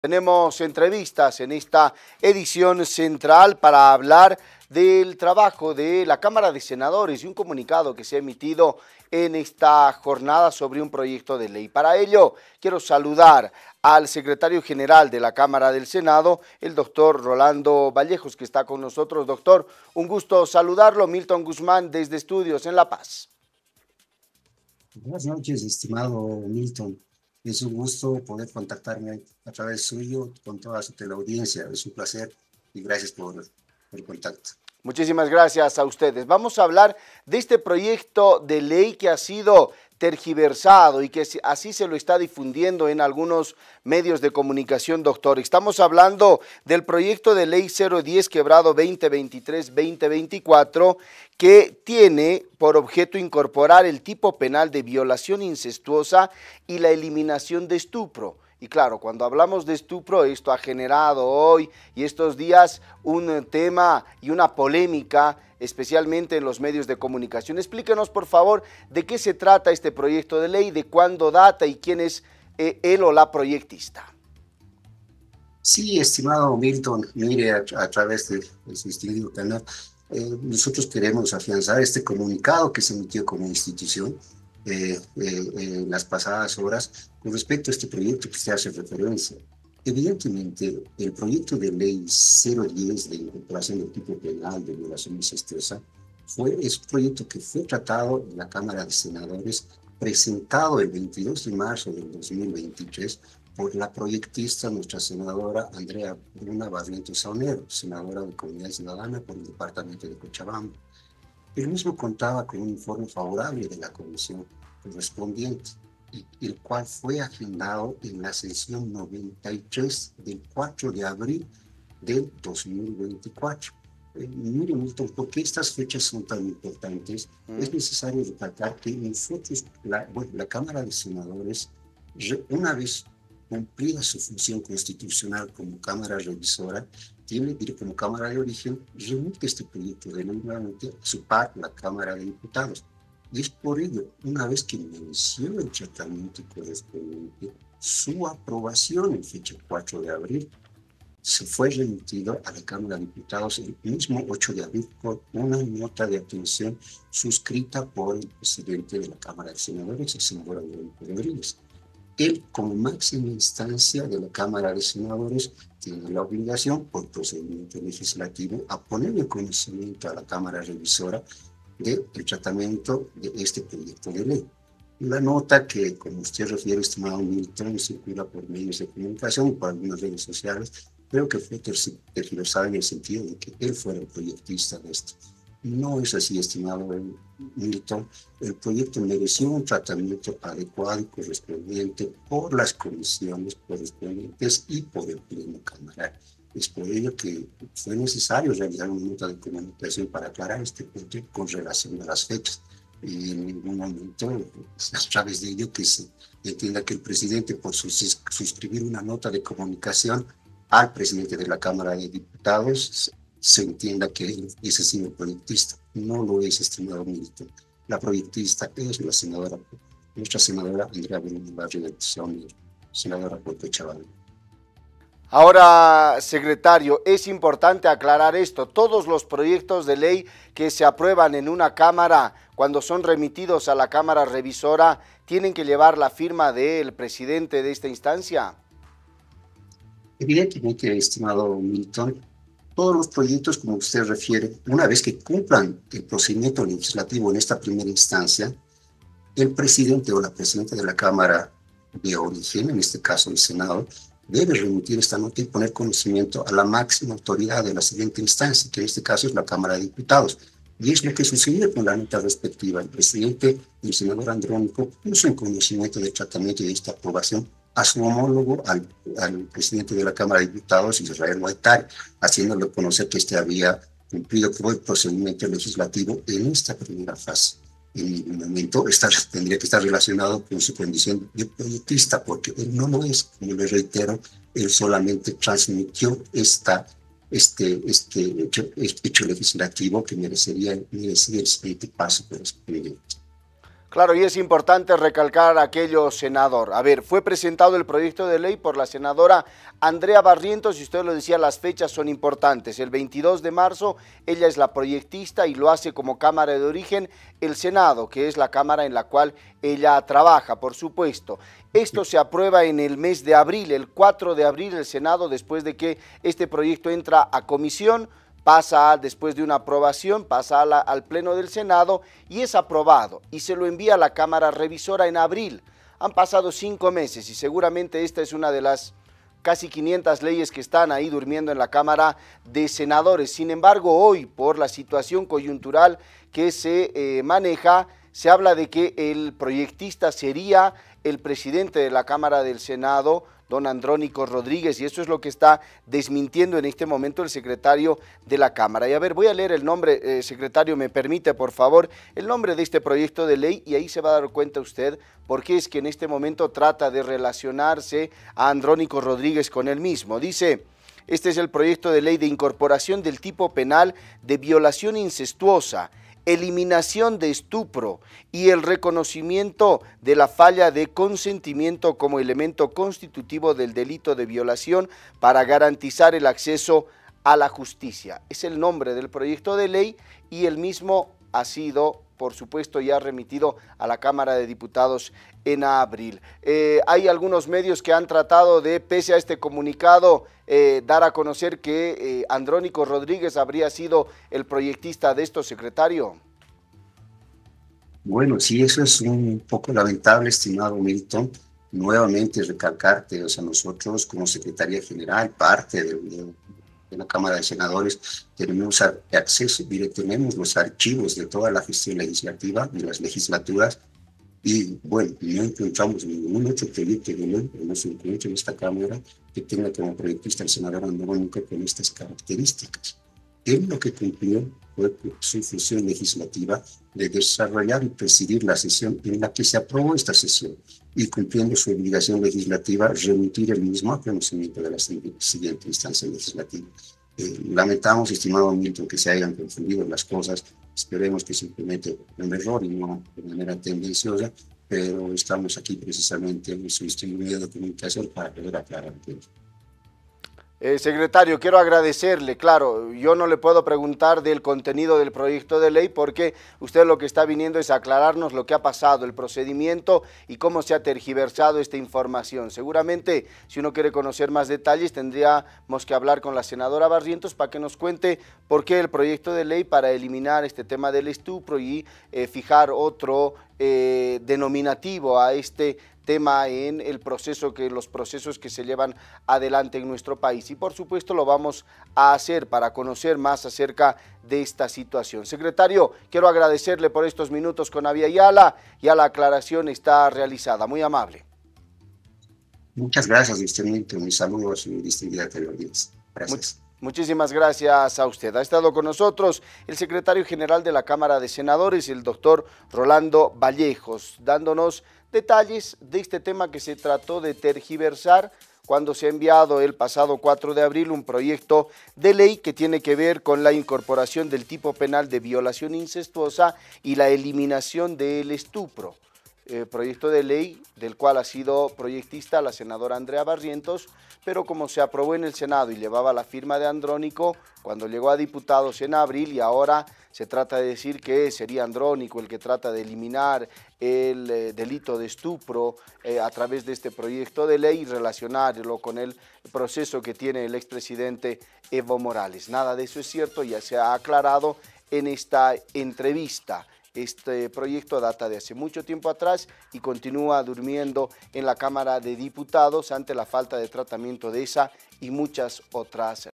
Tenemos entrevistas en esta edición central para hablar del trabajo de la Cámara de Senadores y un comunicado que se ha emitido en esta jornada sobre un proyecto de ley. Para ello, quiero saludar al secretario general de la Cámara del Senado, el doctor Rolando Vallejos, que está con nosotros. Doctor, un gusto saludarlo. Milton Guzmán, desde Estudios en La Paz. Buenas noches, estimado Milton. Es un gusto poder contactarme a través suyo con toda su teleaudiencia. Es un placer y gracias por el contacto. Muchísimas gracias a ustedes. Vamos a hablar de este proyecto de ley que ha sido tergiversado y que así se lo está difundiendo en algunos medios de comunicación, doctor. Estamos hablando del proyecto de ley 010/2023-2024 que tiene por objeto incorporar el tipo penal de violación incestuosa y la eliminación de estupro. Y claro, cuando hablamos de estupro, esto ha generado hoy y estos días un tema y una polémica, especialmente en los medios de comunicación. Explíquenos, por favor, de qué se trata este proyecto de ley, de cuándo data y quién es él o la proyectista. Sí, estimado Milton, mire, a través de su distinguido canal, nosotros queremos afianzar este comunicado que se emitió como institución en las pasadas horas con respecto a este proyecto que se hace referencia. Evidentemente, el proyecto de ley 010 de incorporación del tipo penal de violación incestuosa es un proyecto que fue tratado en la Cámara de Senadores, presentado el 22 de marzo del 2023 por la proyectista, nuestra senadora Andrea Bruna Barrientos Saunero, senadora de Comunidad Ciudadana por el departamento de Cochabamba. El mismo contaba con un informe favorable de la comisión correspondiente, el cual fue agendado en la sesión 93 del 4 de abril del 2024. Mire, Milton, ¿por qué estas fechas son tan importantes? Es necesario recalcar que nosotros, la Cámara de Senadores, una vez cumplida su función constitucional como Cámara Revisora, tiene que ir como Cámara de Origen, remite este proyecto de ley nuevamente a su par, la Cámara de Diputados. Y es por ello, una vez que inició el tratamiento correspondiente, su aprobación en fecha 4 de abril, se fue remitido a la Cámara de Diputados el mismo 8 de abril con una nota de atención suscrita por el presidente de la Cámara de Senadores, el senador Verónica Rodríguez. Él, como máxima instancia de la Cámara de Senadores, tiene la obligación, por procedimiento legislativo, a poner en conocimiento a la Cámara Revisora del tratamiento de este proyecto de ley. La nota que, como usted refiere, estimado Milton, circula por medios de comunicación y por algunas redes sociales, creo que fue tergiversada en el sentido de que él fuera el proyectista de esto. No es así, estimado Milton. El proyecto mereció un tratamiento adecuado y correspondiente por las comisiones correspondientes y por el Pleno Camaral. Es por ello que fue necesario realizar una nota de comunicación para aclarar este punto con relación a las fechas. Y en ningún momento, a través de ello, que se entienda que el presidente, por suscribir una nota de comunicación al presidente de la Cámara de Diputados, se entienda que él es así el proyectista. No lo es, estimado Milton. La proyectista es la senadora, nuestra senadora Andrea Belén Barrientos Saunero, senadora por Cochabamba. Ahora, secretario, es importante aclarar esto. Todos los proyectos de ley que se aprueban en una Cámara, cuando son remitidos a la Cámara Revisora, ¿tienen que llevar la firma del presidente de esta instancia? Evidentemente, estimado Milton, todos los proyectos, como usted refiere, una vez que cumplan el procedimiento legislativo en esta primera instancia, el presidente o la presidenta de la Cámara de Origen, en este caso el Senado, debe remitir esta nota y poner conocimiento a la máxima autoridad de la siguiente instancia, que en este caso es la Cámara de Diputados. Y es lo que sucedió con la nota respectiva. El presidente, el senador Andrónico, puso en conocimiento del tratamiento y de esta aprobación a su homólogo, al presidente de la Cámara de Diputados, Israel Guaitari, haciéndole conocer que este había cumplido con el procedimiento legislativo en esta primera fase. En ningún momento tendría que estar relacionado con su condición de proyectista, porque él no lo es, como le reitero, él solamente transmitió este hecho legislativo que merecía el siguiente paso correspondiente. Claro, y es importante recalcar aquello, senador. A ver, fue presentado el proyecto de ley por la senadora Andrea Barrientos, y usted lo decía, las fechas son importantes. El 22 de marzo, ella es la proyectista y lo hace como Cámara de Origen el Senado, que es la Cámara en la cual ella trabaja, por supuesto. Esto se aprueba en el mes de abril, el 4 de abril, el Senado, después de que este proyecto entra a comisión, pasa después de una aprobación, pasa al Pleno del Senado y es aprobado y se lo envía a la Cámara Revisora en abril. Han pasado 5 meses y seguramente esta es una de las casi 500 leyes que están ahí durmiendo en la Cámara de Senadores. Sin embargo, hoy, por la situación coyuntural que se maneja, se habla de que el proyectista sería el presidente de la Cámara del Senado, don Andrónico Rodríguez, y eso es lo que está desmintiendo en este momento el secretario de la Cámara. Y a ver, voy a leer el nombre, secretario, me permite, por favor, el nombre de este proyecto de ley, y ahí se va a dar cuenta usted por qué es que en este momento trata de relacionarse a Andrónico Rodríguez con él mismo. Dice: este es el proyecto de ley de incorporación del tipo penal de violación incestuosa, eliminación de estupro y el reconocimiento de la falla de consentimiento como elemento constitutivo del delito de violación para garantizar el acceso a la justicia. Es el nombre del proyecto de ley y el mismo ha sido, por supuesto, ya remitido a la Cámara de Diputados en abril. Hay algunos medios que han tratado de, pese a este comunicado, dar a conocer que Andrónico Rodríguez habría sido el proyectista de esto, secretario. Bueno, sí, eso es un poco lamentable, estimado Milton. Nuevamente recalcarte, o sea, nosotros como Secretaría General, parte de la Cámara de Senadores, tenemos acceso, mire, tenemos los archivos de toda la gestión legislativa de las legislaturas y, bueno, no encontramos ningún otro proyecto de ley, no se encuentra en esta Cámara que tenga como proyectista el senador Andrónico con estas características. Él lo que cumplió fue su función legislativa de desarrollar y presidir la sesión en la que se aprobó esta sesión y, cumpliendo su obligación legislativa, remitir el mismo a conocimiento de la siguiente instancia legislativa. Lamentamos, estimado Milton, que se hayan confundido las cosas. Esperemos que simplemente un error y no de manera tendenciosa, pero estamos aquí precisamente en su medio de comunicación para poder aclarar todo. Secretario, quiero agradecerle, claro, yo no le puedo preguntar del contenido del proyecto de ley porque usted lo que está viniendo es aclararnos lo que ha pasado, el procedimiento y cómo se ha tergiversado esta información. Seguramente, si uno quiere conocer más detalles, tendríamos que hablar con la senadora Barrientos para que nos cuente por qué el proyecto de ley para eliminar este tema del estupro y fijar otro denominativo a este tema en el proceso los procesos que se llevan adelante en nuestro país. Y por supuesto lo vamos a hacer para conocer más acerca de esta situación. Secretario, quiero agradecerle por estos minutos con Avia Yala, ya la aclaración está realizada. Muy amable. Muchas gracias, usted, Milton. Un saludo a su distinguida teleaudiencia. Gracias. Muchísimas gracias a usted. Ha estado con nosotros el secretario general de la Cámara de Senadores, el doctor Rolando Vallejos, dándonos detalles de este tema que se trató de tergiversar cuando se ha enviado el pasado 4 de abril un proyecto de ley que tiene que ver con la incorporación del tipo penal de violación incestuosa y la eliminación del estupro. Proyecto de ley del cual ha sido proyectista la senadora Andrea Barrientos, pero como se aprobó en el Senado y llevaba la firma de Andrónico, cuando llegó a diputados en abril y ahora se trata de decir que sería Andrónico el que trata de eliminar el delito de estupro a través de este proyecto de ley y relacionarlo con el proceso que tiene el expresidente Evo Morales. Nada de eso es cierto, ya se ha aclarado en esta entrevista. Este proyecto data de hace mucho tiempo atrás y continúa durmiendo en la Cámara de Diputados ante la falta de tratamiento de esa y muchas otras